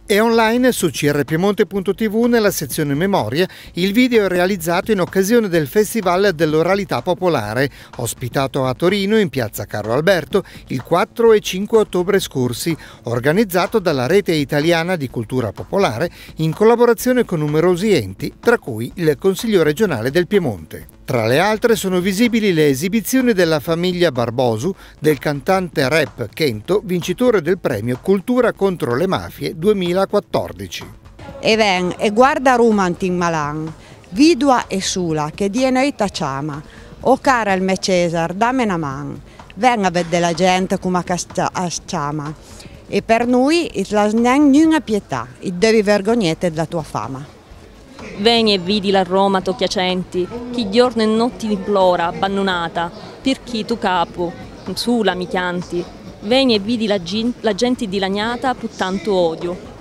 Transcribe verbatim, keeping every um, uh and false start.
E online su c r piemonte punto t v nella sezione Memoria il video è realizzato in occasione del Festival dell'Oralità Popolare, ospitato a Torino in piazza Carlo Alberto il quattro e cinque ottobre scorsi, organizzato dalla Rete Italiana di Cultura Popolare in collaborazione con numerosi enti, tra cui il Consiglio regionale del Piemonte. Tra le altre sono visibili le esibizioni della famiglia Barbosu, del cantante rap Kento, vincitore del premio Cultura contro le mafie duemilaquattordici. E ven e guarda Rumantin Malan, vidua e sula che die noi tacciama, o cara il me Cesar, dammi una man, ven a vedere la gente come asciama, e per noi la snen nuna pietà, e devi vergognete della tua fama. Veni e vidi la Roma tocchiacenti, chi giorno e notti implora, abbandonata, per chi tu capo, sula mi chianti. Veni e vidi la, la gente dilaniata, pur tanto odio.